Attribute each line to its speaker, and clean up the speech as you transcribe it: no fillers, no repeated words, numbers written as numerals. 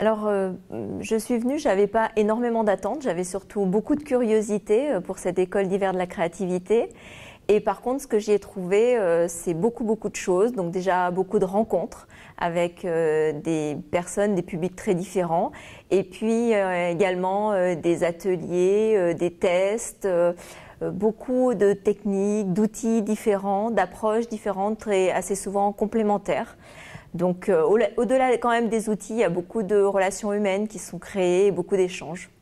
Speaker 1: Alors, je suis venue, j'avais pas énormément d'attentes, j'avais surtout beaucoup de curiosité pour cette école d'hiver de la créativité. Et par contre, ce que j'y ai trouvé, c'est beaucoup de choses. Donc déjà, beaucoup de rencontres avec des personnes, des publics très différents. Et puis également des ateliers, des tests, beaucoup de techniques, d'outils différents, d'approches différentes et assez souvent complémentaires. Donc au-delà quand même des outils, il y a beaucoup de relations humaines qui sont créées et beaucoup d'échanges.